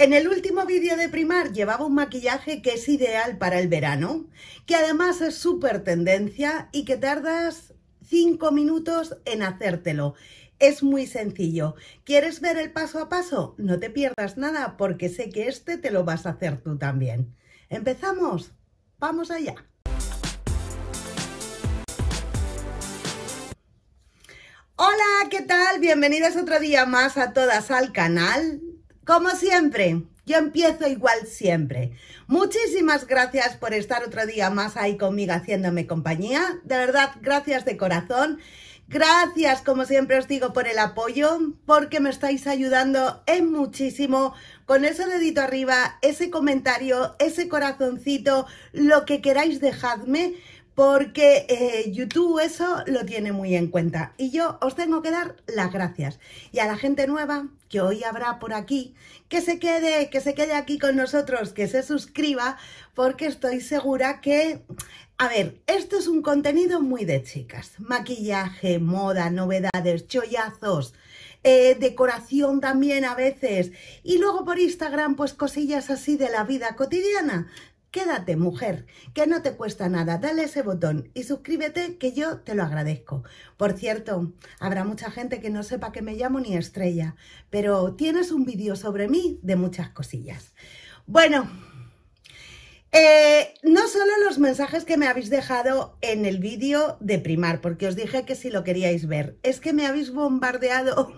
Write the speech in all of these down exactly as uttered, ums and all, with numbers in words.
En el último vídeo de Primar llevaba un maquillaje que es ideal para el verano, que además es súper tendencia y que tardas cinco minutos en hacértelo. Es muy sencillo. ¿Quieres ver el paso a paso? No te pierdas nada porque sé que este te lo vas a hacer tú también. ¿Empezamos? ¡Vamos allá! Hola, ¿qué tal? Bienvenidas otro día más a todas al canal. Como siempre, yo empiezo igual siempre. Muchísimas gracias por estar otro día más ahí conmigo haciéndome compañía. De verdad, gracias de corazón. Gracias, como siempre os digo, por el apoyo, porque me estáis ayudando en muchísimo con ese dedito arriba, ese comentario, ese corazoncito, lo que queráis dejadme, porque eh, YouTube eso lo tiene muy en cuenta y yo os tengo que dar las gracias. Y a la gente nueva que hoy habrá por aquí, que se quede, que se quede aquí con nosotros, que se suscriba, porque estoy segura que... A ver, esto es un contenido muy de chicas. Maquillaje, moda, novedades, chollazos, eh, decoración también a veces. Y luego por Instagram, pues cosillas así de la vida cotidiana. Quédate, mujer, que no te cuesta nada, dale ese botón y suscríbete, que yo te lo agradezco. Por cierto, habrá mucha gente que no sepa que me llamo ni Estrella, pero tienes un vídeo sobre mí de muchas cosillas. Bueno, eh, no solo los mensajes que me habéis dejado en el vídeo de Primar, porque os dije que si lo queríais ver, es que me habéis bombardeado...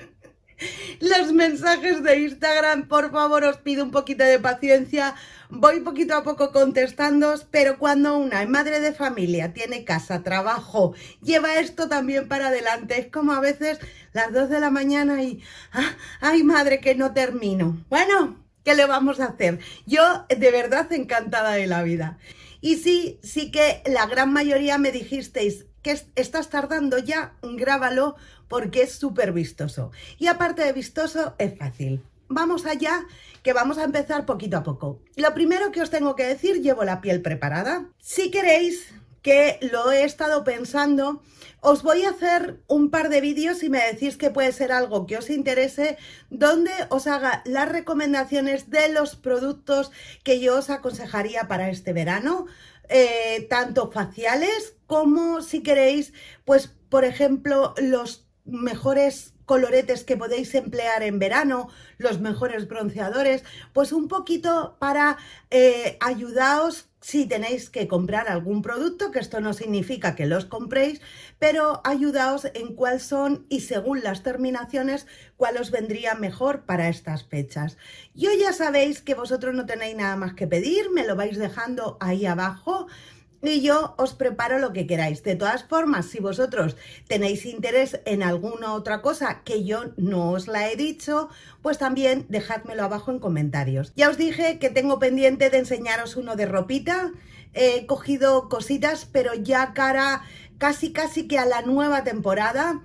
Los mensajes de Instagram, por favor, os pido un poquito de paciencia. Voy poquito a poco contestándoos, pero cuando una es madre de familia, tiene casa, trabajo, lleva esto también para adelante. Es como a veces las dos de la mañana y... ¡ah! ¡Ay, madre, que no termino! Bueno, ¿qué le vamos a hacer? Yo, de verdad, encantada de la vida. Y sí, sí que la gran mayoría me dijisteis que estás tardando ya, grábalo porque es súper vistoso. Y aparte de vistoso, es fácil. Vamos allá, que vamos a empezar poquito a poco. Lo primero que os tengo que decir, llevo la piel preparada. Si queréis, que lo he estado pensando, os voy a hacer un par de vídeos y me decís que puede ser algo que os interese, donde os haga las recomendaciones de los productos que yo os aconsejaría para este verano. Eh, tanto faciales como, si queréis, pues por ejemplo, los mejores coloretes que podéis emplear en verano, los mejores bronceadores, pues un poquito para eh, ayudaros si tenéis que comprar algún producto, que esto no significa que los compréis, pero ayudaos en cuál son y según las terminaciones, cuál os vendría mejor para estas fechas. Yo ya sabéis que vosotros no tenéis nada más que pedir, me lo vais dejando ahí abajo y yo os preparo lo que queráis. De todas formas, si vosotros tenéis interés en alguna otra cosa que yo no os la he dicho, pues también dejádmelo abajo en comentarios. Ya os dije que tengo pendiente de enseñaros uno de ropita. He cogido cositas, pero ya cara casi casi que a la nueva temporada.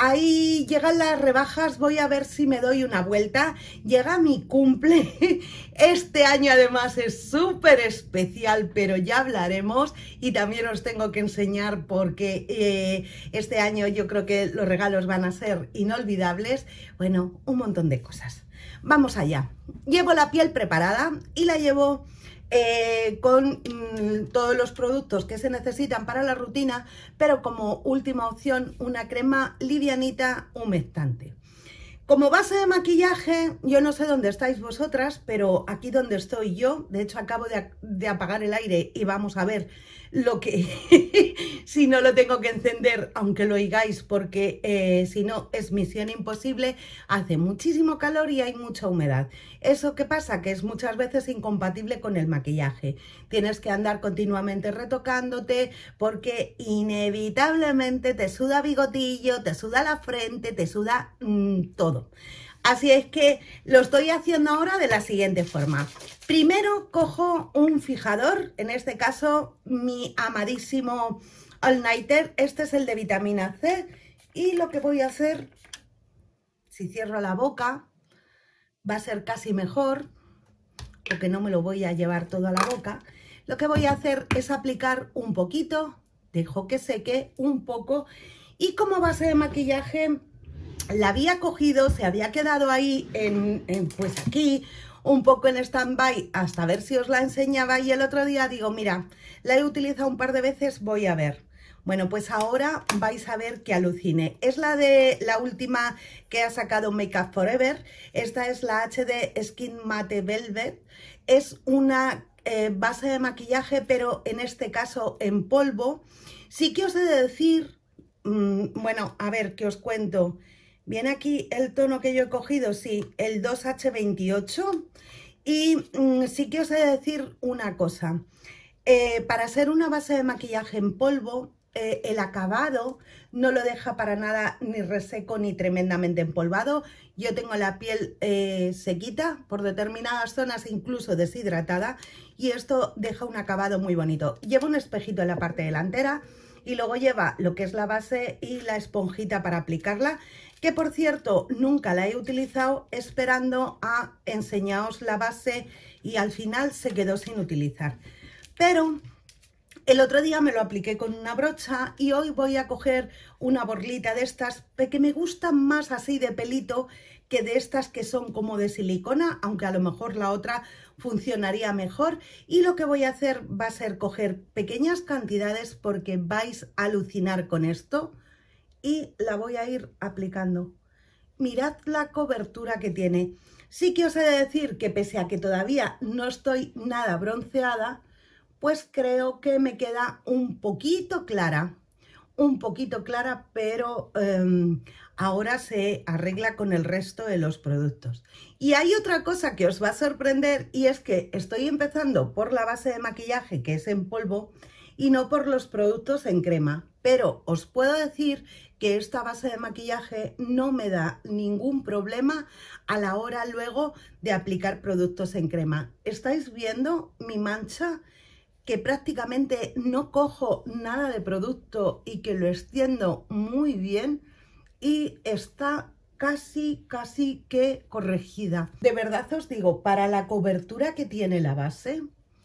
Ahí llegan las rebajas, voy a ver si me doy una vuelta. Llega mi cumple, este año además es súper especial, pero ya hablaremos. Y también os tengo que enseñar porque eh, este año yo creo que los regalos van a ser inolvidables. Bueno, un montón de cosas. Vamos allá. Llevo la piel preparada y la llevo... Eh, con mmm, todos los productos que se necesitan para la rutina, pero como última opción una crema livianita humectante. Como base de maquillaje, yo no sé dónde estáis vosotras, pero aquí donde estoy yo, de hecho acabo de, de apagar el aire y vamos a ver lo que, si no lo tengo que encender, aunque lo oigáis, porque eh, si no es misión imposible, hace muchísimo calor y hay mucha humedad. ¿Eso qué pasa? Que es muchas veces incompatible con el maquillaje. Tienes que andar continuamente retocándote porque inevitablemente te suda bigotillo, te suda la frente, te suda mmm, todo. Así es que lo estoy haciendo ahora de la siguiente forma. Primero cojo un fijador, en este caso mi amadísimo All Nighter, este es el de vitamina C, y lo que voy a hacer, si cierro la boca, va a ser casi mejor, porque no me lo voy a llevar todo a la boca. Lo que voy a hacer es aplicar un poquito, dejo que seque un poco, y como base de maquillaje la había cogido, se había quedado ahí, en, en pues aquí, un poco en stand-by hasta ver si os la enseñaba, y el otro día digo, mira, la he utilizado un par de veces, voy a ver. Bueno, pues ahora vais a ver que alucine. Es la de la última que ha sacado Make Up For Ever. Esta es la H D Skin Matte Velvet. Es una eh, base de maquillaje, pero en este caso en polvo. Sí que os he de decir, mmm, bueno, a ver, que os cuento. Viene aquí el tono que yo he cogido, sí, el dos H veintiocho. Y mmm, sí que os he de decir una cosa. Eh, para ser una base de maquillaje en polvo, Eh, el acabado no lo deja para nada ni reseco ni tremendamente empolvado. Yo tengo la piel eh, sequita por determinadas zonas, incluso deshidratada, y esto deja un acabado muy bonito. Lleva un espejito en la parte delantera y luego lleva lo que es la base y la esponjita para aplicarla, que por cierto nunca la he utilizado, esperando a enseñaros la base, y al final se quedó sin utilizar. Pero el otro día me lo apliqué con una brocha y hoy voy a coger una borlita de estas que me gustan más así de pelito que de estas que son como de silicona, aunque a lo mejor la otra funcionaría mejor. Y lo que voy a hacer va a ser coger pequeñas cantidades, porque vais a alucinar con esto, y la voy a ir aplicando. Mirad la cobertura que tiene. Sí que os he de decir que pese a que todavía no estoy nada bronceada, pues creo que me queda un poquito clara, un poquito clara, pero eh, ahora se arregla con el resto de los productos. Y hay otra cosa que os va a sorprender, y es que estoy empezando por la base de maquillaje, que es en polvo, y no por los productos en crema. Pero os puedo decir que esta base de maquillaje no me da ningún problema a la hora luego de aplicar productos en crema. ¿Estáis viendo mi mancha? Que prácticamente no cojo nada de producto y que lo extiendo muy bien, y está casi, casi que corregida. De verdad os digo, para la cobertura que tiene la base,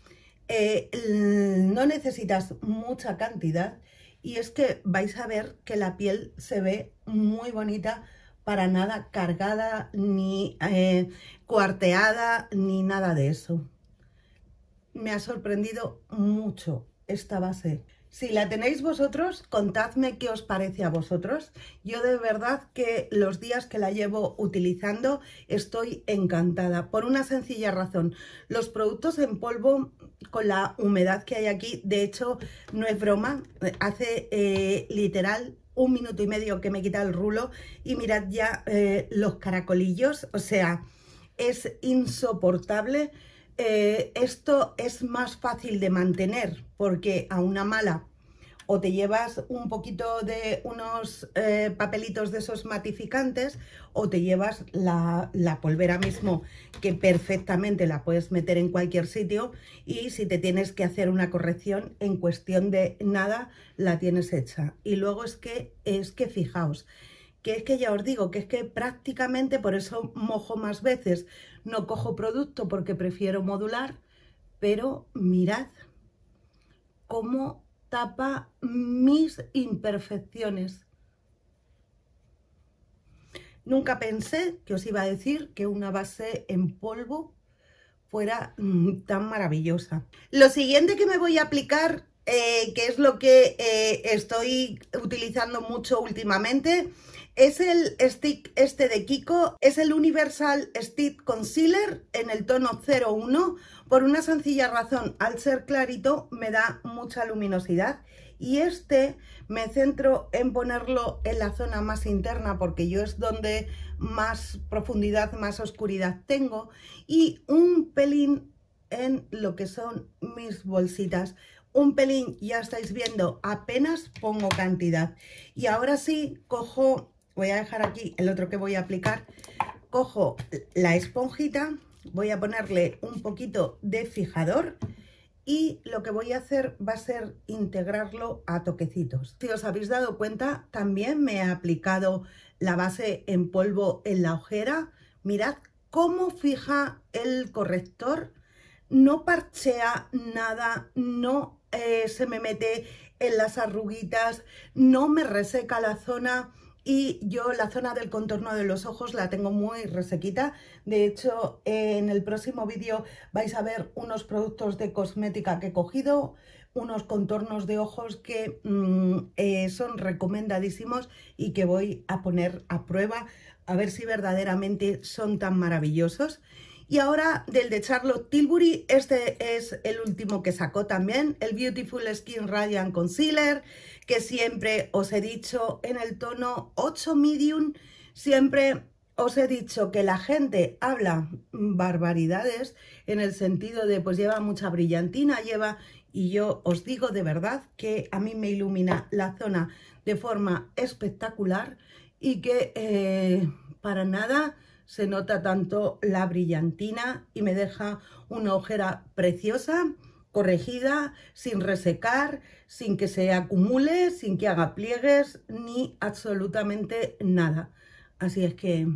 eh, no necesitas mucha cantidad, y es que vais a ver que la piel se ve muy bonita, para nada cargada, ni eh, cuarteada, ni nada de eso. Me ha sorprendido mucho esta base. Si la tenéis vosotros, contadme qué os parece a vosotros. Yo de verdad que los días que la llevo utilizando estoy encantada, por una sencilla razón. Los productos en polvo, con la humedad que hay aquí, de hecho no es broma, hace eh, literal un minuto y medio que me he quitado el rulo y mirad ya eh, los caracolillos, o sea, es insoportable. Eh, esto es más fácil de mantener, porque a una mala o te llevas un poquito de unos eh, papelitos de esos matificantes, o te llevas la, la polvera mismo, que perfectamente la puedes meter en cualquier sitio, y si te tienes que hacer una corrección, en cuestión de nada la tienes hecha. Y luego es que, es que fijaos, que es que ya os digo, que es que prácticamente, por eso mojo más veces, no cojo producto porque prefiero modular, pero mirad cómo tapa mis imperfecciones. Nunca pensé que os iba a decir que una base en polvo fuera mm, tan maravillosa. Lo siguiente que me voy a aplicar, eh, que es lo que eh, estoy utilizando mucho últimamente, es el stick este de Kiko. Es el Universal Stick Concealer en el tono cero uno, por una sencilla razón: al ser clarito me da mucha luminosidad, y este me centro en ponerlo en la zona más interna, porque yo es donde más profundidad, más oscuridad tengo, y un pelín en lo que son mis bolsitas. Un pelín, ya estáis viendo, apenas pongo cantidad. Y ahora sí, cojo, voy a dejar aquí el otro que voy a aplicar, cojo la esponjita, voy a ponerle un poquito de fijador, y lo que voy a hacer va a ser integrarlo a toquecitos. Si os habéis dado cuenta, también me he aplicado la base en polvo en la ojera. Mirad cómo fija el corrector, no parchea nada, no eh, se me mete en las arruguitas, no me reseca la zona. y yo la zona del contorno de los ojos la tengo muy resequita. De hecho, en el próximo vídeo vais a ver unos productos de cosmética que he cogido, unos contornos de ojos que mmm, eh, son recomendadísimos y que voy a poner a prueba a ver si verdaderamente son tan maravillosos. Y ahora del de Charlotte Tilbury, este es el último que sacó también, el Beautiful Skin Radiant Concealer, que siempre os he dicho en el tono ocho Medium. Siempre os he dicho que la gente habla barbaridades en el sentido de pues lleva mucha brillantina, lleva, y yo os digo de verdad que a mí me ilumina la zona de forma espectacular y que eh, para nada se nota tanto la brillantina y me deja una ojera preciosa, corregida, sin resecar, sin que se acumule, sin que haga pliegues, ni absolutamente nada. Así es que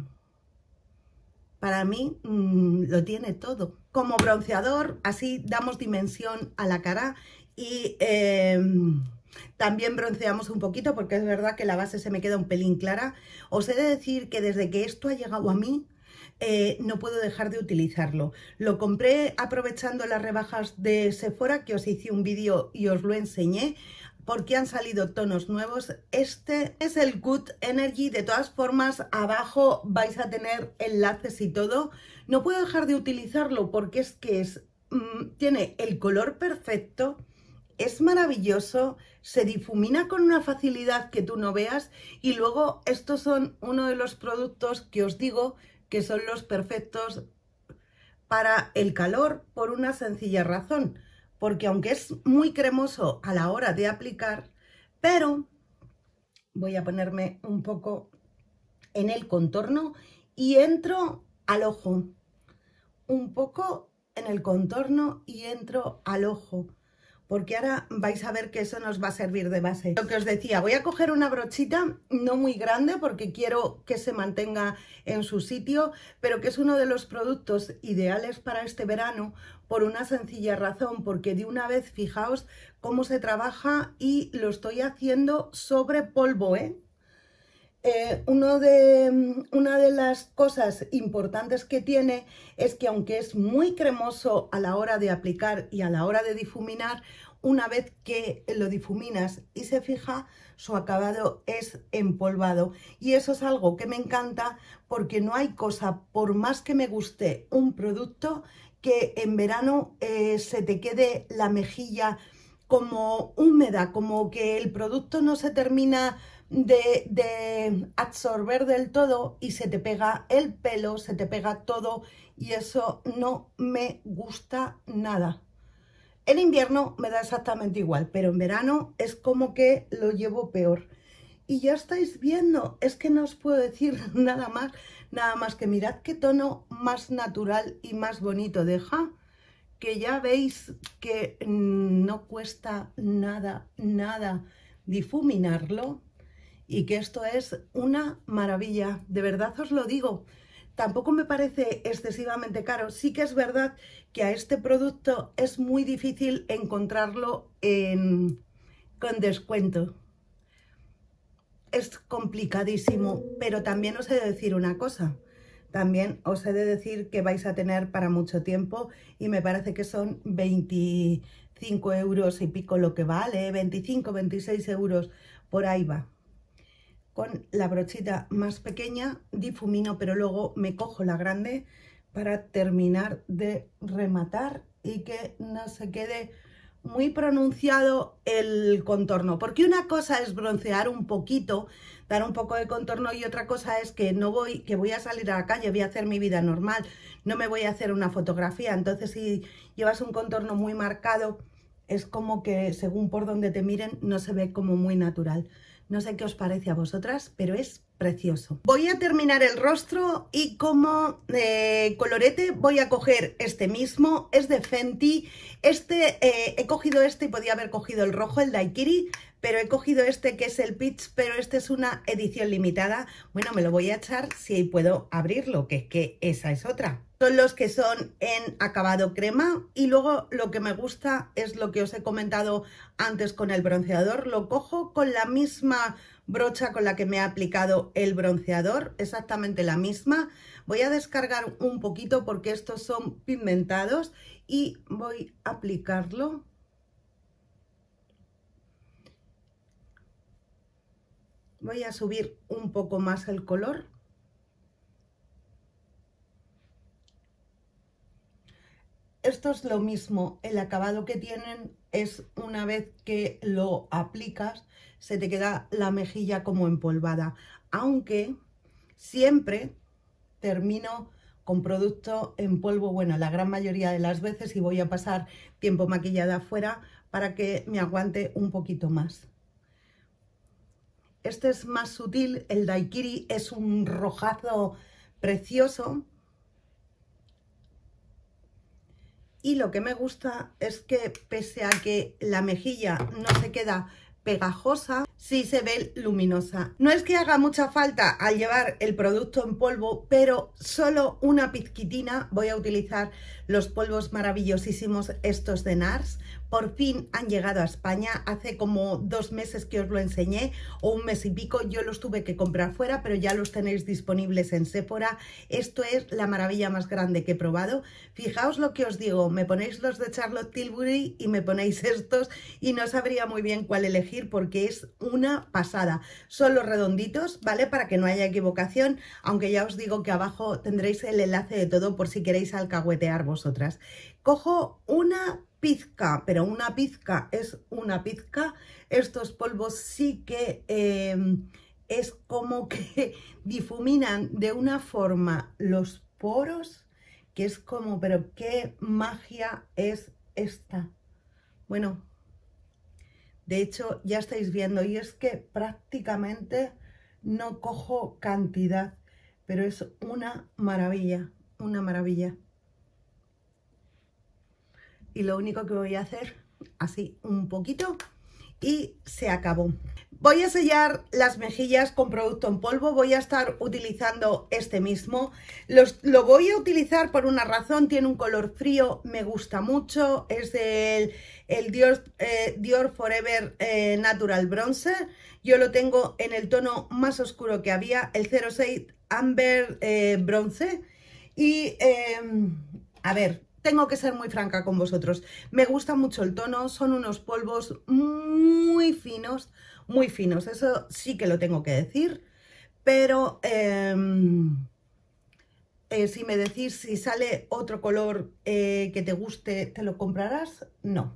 para mí mmm, lo tiene todo. Como bronceador, así damos dimensión a la cara y eh, también bronceamos un poquito porque es verdad que la base se me queda un pelín clara. Os he de decir que desde que esto ha llegado a mí, Eh, no puedo dejar de utilizarlo. Lo compré aprovechando las rebajas de Sephora, que os hice un vídeo y os lo enseñé, porque han salido tonos nuevos. Este es el Good Energy. De todas formas, abajo vais a tener enlaces y todo. No puedo dejar de utilizarlo porque es que es, mmm, tiene el color perfecto, es maravilloso, se difumina con una facilidad que tú no veas, y luego estos son uno de los productos que os digo que son los perfectos para el calor por una sencilla razón, porque aunque es muy cremoso a la hora de aplicar, pero voy a ponerme un poco en el contorno y entro al ojo, un poco en el contorno y entro al ojo, porque ahora vais a ver que eso nos va a servir de base. Lo que os decía, voy a coger una brochita no muy grande porque quiero que se mantenga en su sitio, pero que es uno de los productos ideales para este verano por una sencilla razón, porque de una vez fijaos cómo se trabaja y lo estoy haciendo sobre polvo, ¿eh? Eh, uno de, una de las cosas importantes que tiene es que aunque es muy cremoso a la hora de aplicar y a la hora de difuminar, una vez que lo difuminas y se fija, su acabado es empolvado. Y eso es algo que me encanta porque no hay cosa, por más que me guste un producto, que en verano eh, se te quede la mejilla como húmeda, como que el producto no se termina De, de absorber del todo y se te pega el pelo, se te pega todo, y eso no me gusta nada. En invierno me da exactamente igual, pero en verano es como que lo llevo peor. Y ya estáis viendo, es que no os puedo decir nada más, nada más que mirad qué tono más natural y más bonito deja, que ya veis que no cuesta nada, nada difuminarlo. Y que esto es una maravilla, de verdad os lo digo. Tampoco me parece excesivamente caro. Sí que es verdad que a este producto es muy difícil encontrarlo en, con descuento. Es complicadísimo, pero también os he de decir una cosa. También os he de decir que vais a tener para mucho tiempo y me parece que son veinticinco euros y pico lo que vale, veinticinco, veintiséis euros, por ahí va. Con la brochita más pequeña difumino, pero luego me cojo la grande para terminar de rematar y que no se quede muy pronunciado el contorno. Porque una cosa es broncear un poquito, dar un poco de contorno, y otra cosa es que no voy, que voy a salir a la calle, voy a hacer mi vida normal, no me voy a hacer una fotografía. Entonces, si llevas un contorno muy marcado, es como que según por donde te miren no se ve como muy natural. No sé qué os parece a vosotras, pero es precioso. Voy a terminar el rostro y como eh, colorete voy a coger este mismo, es de Fenty. Este, eh, he cogido este y podía haber cogido el rojo, el Daiquiri, pero he cogido este que es el Peach, pero este es una edición limitada. Bueno, me lo voy a echar si puedo abrirlo, que es que esa es otra. son los que son en acabado crema, y luego lo que me gusta es lo que os he comentado antes con el bronceador. Lo cojo con la misma brocha con la que me he aplicado el bronceador, exactamente la misma. Voy a descargar un poquito porque estos son pigmentados y voy a aplicarlo. Voy a subir un poco más el color. Esto es lo mismo, el acabado que tienen es una vez que lo aplicas, se te queda la mejilla como empolvada, aunque siempre termino con producto en polvo, bueno, la gran mayoría de las veces, y voy a pasar tiempo maquillada afuera para que me aguante un poquito más. Este es más sutil, el Daiquiri es un rojazo precioso. Y lo que me gusta es que pese a que la mejilla no se queda pegajosa, sí se ve luminosa. No es que haga mucha falta al llevar el producto en polvo, pero solo una pizquitina. Voy a utilizar los polvos maravillosísimos estos de NARS. Por fin han llegado a España, hace como dos meses que os lo enseñé, o un mes y pico. Yo los tuve que comprar fuera, pero ya los tenéis disponibles en Sephora. Esto es la maravilla más grande que he probado. Fijaos lo que os digo, me ponéis los de Charlotte Tilbury y me ponéis estos y no sabría muy bien cuál elegir porque es una pasada. Son los redonditos, ¿vale? Para que no haya equivocación, aunque ya os digo que abajo tendréis el enlace de todo por si queréis alcahuetear vosotras. Cojo una pizca, pero una pizca es una pizca. Estos polvos sí que eh, es como que difuminan de una forma los poros, que es como, pero qué magia es esta. Bueno, de hecho ya estáis viendo, y es que prácticamente no cojo cantidad, pero es una maravilla, una maravilla. Y lo único que voy a hacer, así un poquito, y se acabó. Voy a sellar las mejillas con producto en polvo. Voy a estar utilizando este mismo. Los, lo voy a utilizar por una razón. Tiene un color frío, me gusta mucho. Es el, el Dior, eh, Dior Forever eh, Natural Bronzer. Yo lo tengo en el tono más oscuro que había, el cero seis Amber eh, Bronce. Y, eh, a ver... Tengo que ser muy franca con vosotros. Me gusta mucho el tono, son unos polvos muy finos, muy finos. Eso sí que lo tengo que decir. Pero eh, eh, si me decís si sale otro color eh, que te guste, ¿te lo comprarás? No.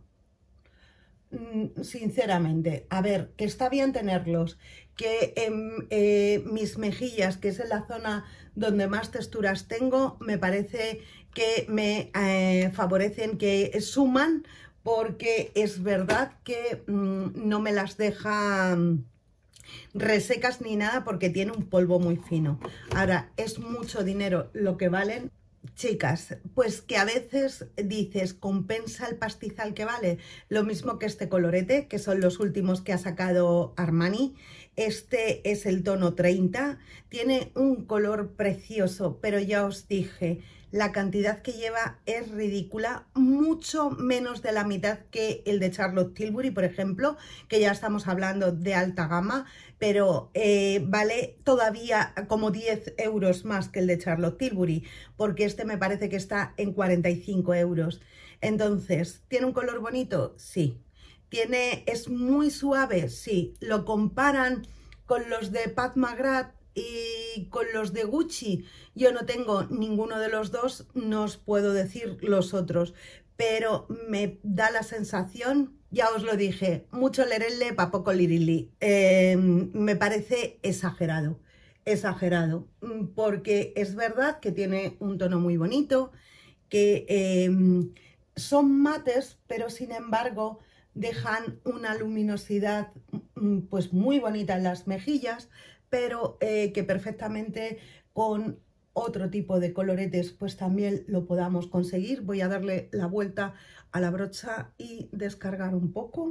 Sinceramente, a ver, que está bien tenerlos, que en eh, mis mejillas, que es en la zona donde más texturas tengo, me parece que me eh, favorecen, que suman, porque es verdad que mmm, no me las deja resecas ni nada, porque tiene un polvo muy fino. Ahora, es mucho dinero lo que valen. Chicas, pues que a veces dices, compensa el pastizal que vale. Lo mismo que este colorete, que son los últimos que ha sacado Armani. Este es el tono treinta, tiene un color precioso, pero ya os dije, la cantidad que lleva es ridícula, mucho menos de la mitad que el de Charlotte Tilbury, por ejemplo, que ya estamos hablando de alta gama, pero eh, vale todavía como diez euros más que el de Charlotte Tilbury, porque este me parece que está en cuarenta y cinco euros. Entonces, ¿tiene un color bonito? Sí. ¿Tiene, es muy suave? Sí. ¿Lo comparan con los de Pat McGrath y con los de Gucci? Yo no tengo ninguno de los dos, no os puedo decir los otros, pero me da la sensación, ya os lo dije, mucho lerele pa' poco lirili. Eh, me parece exagerado, exagerado, porque es verdad que tiene un tono muy bonito, que eh, son mates, pero sin embargo dejan una luminosidad pues muy bonita en las mejillas, pero eh, que perfectamente con otro tipo de coloretes pues también lo podamos conseguir. Voy a darle la vuelta a la brocha y descargar un poco.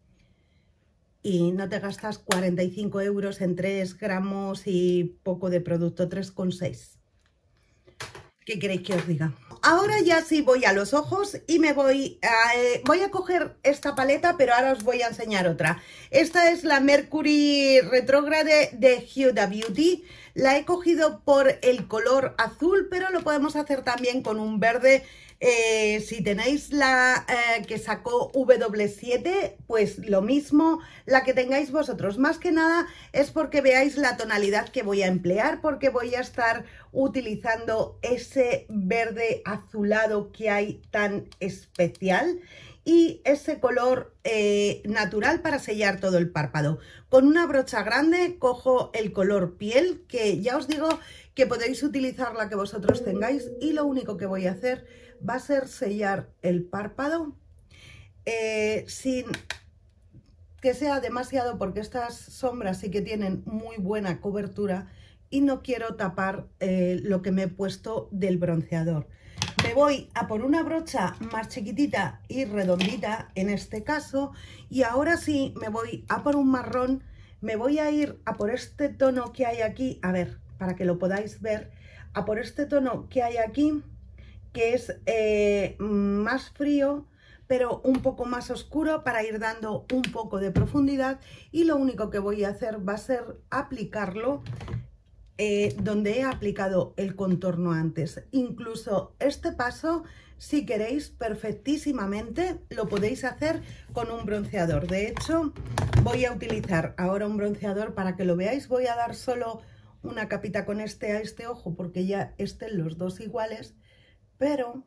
Y no te gastas cuarenta y cinco euros en tres gramos y poco de producto, tres coma seis. ¿Qué queréis que os diga? Ahora ya sí voy a los ojos y me voy a, eh, voy a coger esta paleta, pero ahora os voy a enseñar otra. Esta es la Mercury Retrógrade de Huda Beauty. La he cogido por el color azul, pero lo podemos hacer también con un verde. Eh, si tenéis la eh, que sacó W siete, pues lo mismo, la que tengáis vosotros. Más que nada es porque veáis la tonalidad que voy a emplear, porque voy a estar utilizando ese verde azulado que hay tan especial y ese color eh, natural para sellar todo el párpado. Con una brocha grande cojo el color piel, que ya os digo que podéis utilizar la que vosotros tengáis, y lo único que voy a hacer va a ser sellar el párpado eh, sin que sea demasiado, porque estas sombras sí que tienen muy buena cobertura y no quiero tapar eh, lo que me he puesto del bronceador. Me voy a por una brocha más chiquitita y redondita en este caso, y ahora sí me voy a por un marrón. Me voy a ir a por este tono que hay aquí, a ver, para que lo podáis ver, a por este tono que hay aquí, que es eh, más frío, pero un poco más oscuro, para ir dando un poco de profundidad. Y lo único que voy a hacer va a ser aplicarlo Eh, donde he aplicado el contorno antes. Incluso este paso, si queréis perfectísimamente, lo podéis hacer con un bronceador. De hecho, voy a utilizar ahora un bronceador para que lo veáis. Voy a dar solo una capita con este a este ojo, porque ya estén los dos iguales, pero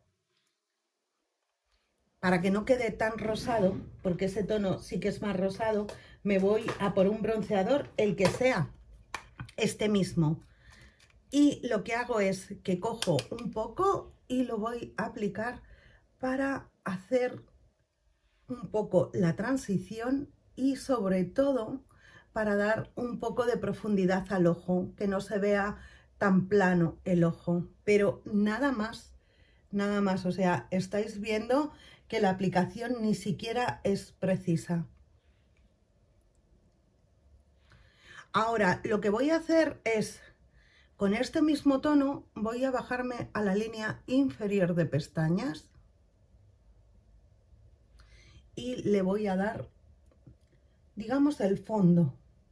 para que no quede tan rosado, porque ese tono sí que es más rosado, me voy a por un bronceador, el que sea, este mismo, y lo que hago es que cojo un poco y lo voy a aplicar para hacer un poco la transición, y sobre todo para dar un poco de profundidad al ojo, que no se vea tan plano el ojo, pero nada más, nada más. O sea, estáis viendo que la aplicación ni siquiera es precisa. Ahora lo que voy a hacer es, con este mismo tono, voy a bajarme a la línea inferior de pestañas y le voy a dar, digamos, el fondo.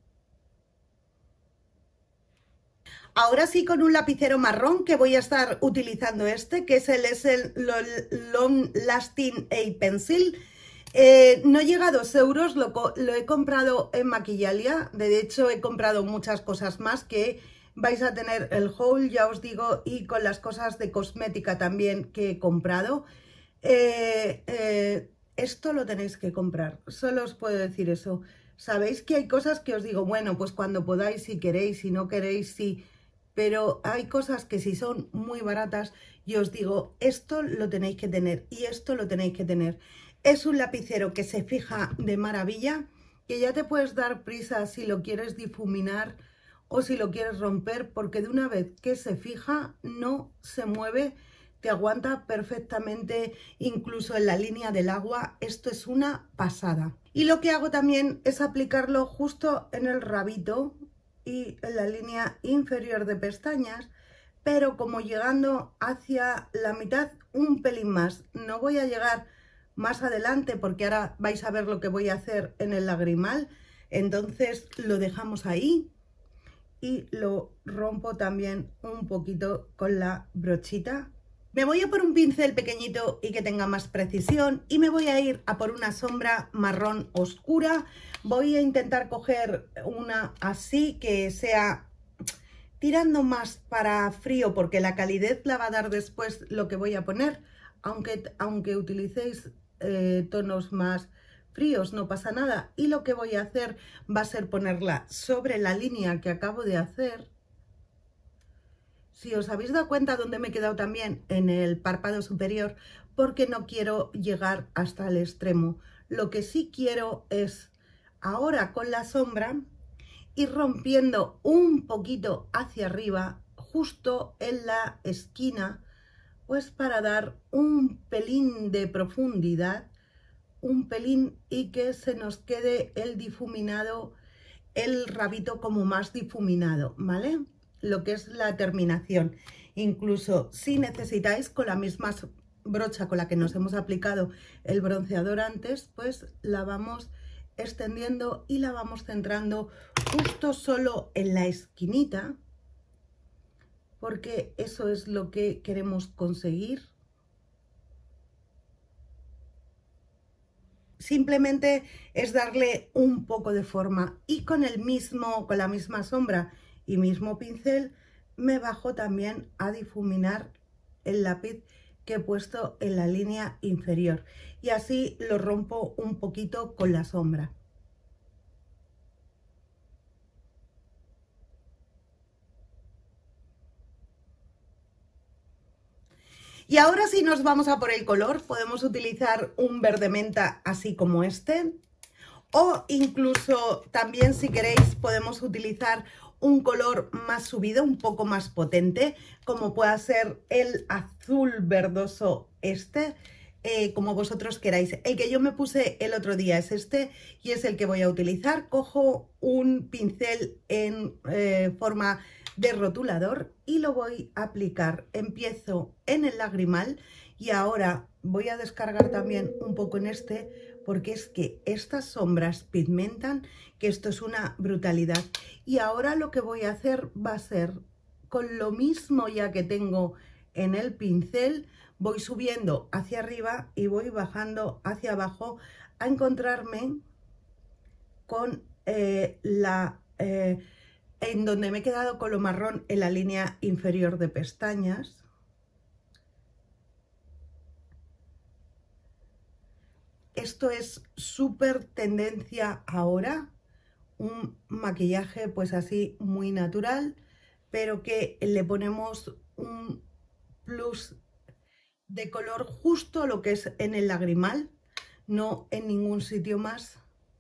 Ahora sí, con un lapicero marrón, que voy a estar utilizando este, que es el, es el Long Lasting Eye Pencil. Eh, no llega a dos euros, lo, lo he comprado en Maquillalia. De hecho, he comprado muchas cosas más que vais a tener el haul, ya os digo, y con las cosas de cosmética también que he comprado. Eh, eh, esto lo tenéis que comprar, solo os puedo decir eso. Sabéis que hay cosas que os digo, bueno, pues cuando podáis, si queréis, si no queréis, sí. Pero hay cosas que si son muy baratas, yo os digo, esto lo tenéis que tener y esto lo tenéis que tener. Es un lapicero que se fija de maravilla, que ya te puedes dar prisa si lo quieres difuminar o si lo quieres romper, porque de una vez que se fija no se mueve, te aguanta perfectamente incluso en la línea del agua. Esto es una pasada. Y lo que hago también es aplicarlo justo en el rabito y en la línea inferior de pestañas, pero como llegando hacia la mitad, un pelín más. No voy a llegar más adelante porque ahora vais a ver lo que voy a hacer en el lagrimal, entonces lo dejamos ahí y lo rompo también un poquito con la brochita. Me voy a por un pincel pequeñito y que tenga más precisión, y me voy a ir a por una sombra marrón oscura. Voy a intentar coger una así, que sea tirando más para frío, porque la calidez la va a dar después lo que voy a poner, aunque, aunque utilicéis eh, tonos más fríos, no pasa nada. Y lo que voy a hacer va a ser ponerla sobre la línea que acabo de hacer. Si os habéis dado cuenta dónde me he quedado también, en el párpado superior, porque no quiero llegar hasta el extremo. Lo que sí quiero es, ahora con la sombra, ir rompiendo un poquito hacia arriba, justo en la esquina, pues para dar un pelín de profundidad, un pelín, y que se nos quede el difuminado, el rabito como más difuminado, ¿vale? Lo que es la terminación. Incluso si necesitáis con la misma brocha con la que nos hemos aplicado el bronceador antes, pues la vamos extendiendo y la vamos centrando justo solo en la esquinita, porque eso es lo que queremos conseguir. Simplemente es darle un poco de forma y con el mismo, con la misma sombra y mismo pincel me bajo también a difuminar el lápiz que he puesto en la línea inferior y así lo rompo un poquito con la sombra. Y ahora si nos vamos a por el color, podemos utilizar un verde menta así como este, o incluso también si queréis podemos utilizar un color más subido, un poco más potente, como pueda ser el azul verdoso este, eh, como vosotros queráis. El que yo me puse el otro día es este y es el que voy a utilizar. Cojo un pincel en eh, forma de rotulador y lo voy a aplicar. Empiezo en el lagrimal y ahora voy a descargar también un poco en este, porque es que estas sombras pigmentan, que esto es una brutalidad. Y ahora lo que voy a hacer va a ser con lo mismo ya que tengo en el pincel, voy subiendo hacia arriba y voy bajando hacia abajo a encontrarme con eh, la eh, en donde me he quedado con lo marrón en la línea inferior de pestañas. Esto es súper tendencia ahora, un maquillaje pues así muy natural, pero que le ponemos un plus de color justo lo que es en el lagrimal, no en ningún sitio más.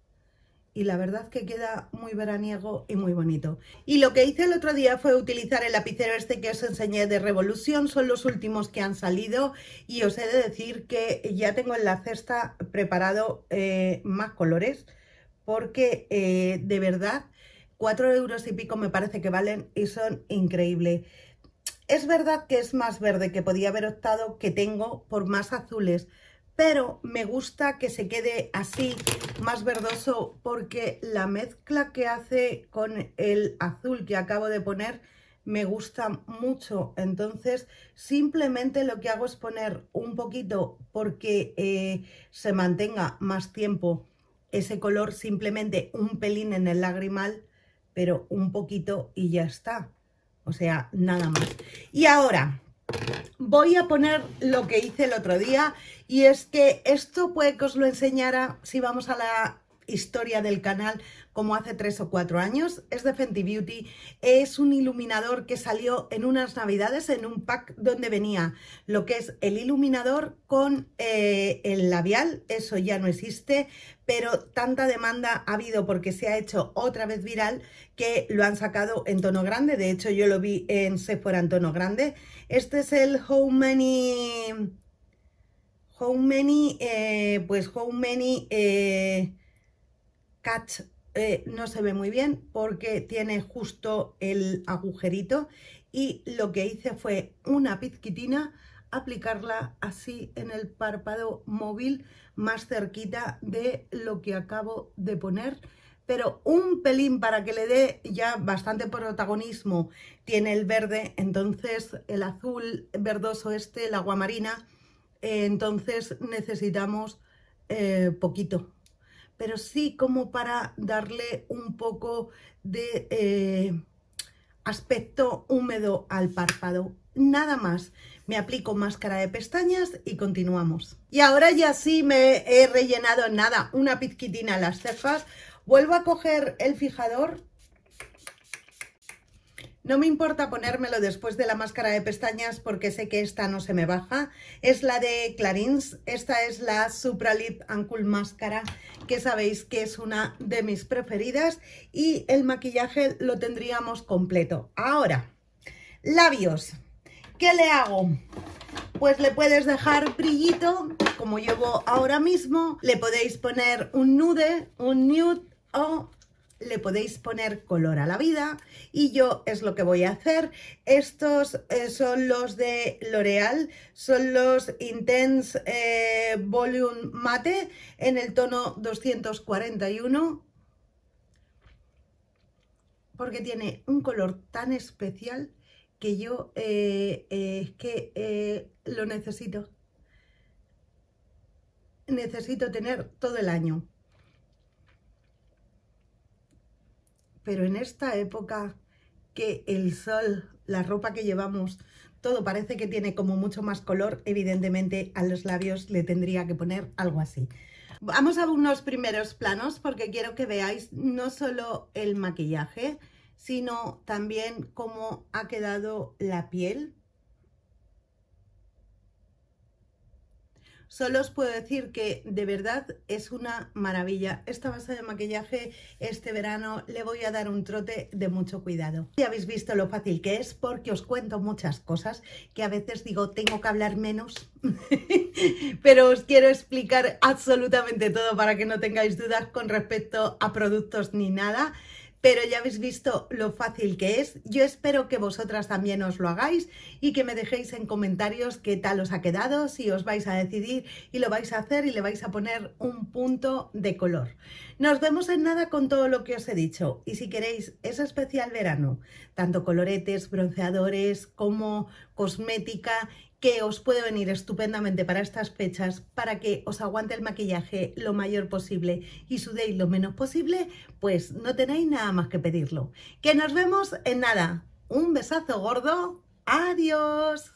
Y la verdad que queda muy veraniego y muy bonito. Y lo que hice el otro día fue utilizar el lapicero este que os enseñé de Revolution, son los últimos que han salido y os he de decir que ya tengo en la cesta preparado eh, más colores, porque eh, de verdad cuatro euros y pico me parece que valen y son increíbles. Es verdad que es más verde que podía haber optado, que tengo por más azules, pero me gusta que se quede así, más verdoso, porque la mezcla que hace con el azul que acabo de poner me gusta mucho. Entonces simplemente lo que hago es poner un poquito porque eh, se mantenga más tiempo ese color, simplemente un pelín en el lagrimal, pero un poquito y ya está. O sea, nada más. Y ahora voy a poner lo que hice el otro día, y es que esto puede que os lo enseñara si vamos a la historia del canal como hace tres o cuatro años. Es de Fenty Beauty, es un iluminador que salió en unas navidades en un pack donde venía lo que es el iluminador con eh, el labial. Eso ya no existe, pero tanta demanda ha habido porque se ha hecho otra vez viral que lo han sacado en tono grande. De hecho yo lo vi en Sephora en tono grande. Este es el How Many How Many eh, pues How Many eh, Catch. Eh, no se ve muy bien porque tiene justo el agujerito, y lo que hice fue una pizquitina, aplicarla así en el párpado móvil más cerquita de lo que acabo de poner, pero un pelín para que le dé ya bastante protagonismo. Tiene el verde, entonces el azul verdoso este, el aguamarina, eh, entonces necesitamos eh, poquito, pero sí como para darle un poco de eh, aspecto húmedo al párpado. Nada más, me aplico máscara de pestañas y continuamos. Y ahora ya sí me he rellenado nada, una pizquitina las cejas. Vuelvo a coger el fijador. No me importa ponérmelo después de la máscara de pestañas porque sé que esta no se me baja. Es la de Clarins. Esta es la Supra Lip and Cool Máscara, que sabéis que es una de mis preferidas. Y el maquillaje lo tendríamos completo. Ahora, labios. ¿Qué le hago? Pues le puedes dejar brillito, como llevo ahora mismo. Le podéis poner un nude, un nude o le podéis poner color a la vida y yo es lo que voy a hacer. Estos eh, son los de L'Oreal, son los Intense eh, Volume Mate en el tono doscientos cuarenta y uno, porque tiene un color tan especial que yo eh, eh, que eh, lo necesito. Necesito tener todo el año. Pero en esta época que el sol, la ropa que llevamos, todo parece que tiene como mucho más color, evidentemente a los labios le tendría que poner algo así. Vamos a unos primeros planos porque quiero que veáis no solo el maquillaje, sino también cómo ha quedado la piel. Solo os puedo decir que de verdad es una maravilla. Esta base de maquillaje este verano le voy a dar un trote de mucho cuidado. Ya habéis visto lo fácil que es porque os cuento muchas cosas que a veces digo tengo que hablar menos. Pero os quiero explicar absolutamente todo para que no tengáis dudas con respecto a productos ni nada. Pero ya habéis visto lo fácil que es. Yo espero que vosotras también os lo hagáis y que me dejéis en comentarios qué tal os ha quedado, si os vais a decidir y lo vais a hacer y le vais a poner un punto de color. Nos vemos en nada con todo lo que os he dicho. Y si queréis ese especial verano, tanto coloretes, bronceadores como cosmética, que os puede venir estupendamente para estas fechas, para que os aguante el maquillaje lo mayor posible y sudéis lo menos posible, pues no tenéis nada más que pedirlo. Que nos vemos en nada. Un besazo gordo. Adiós.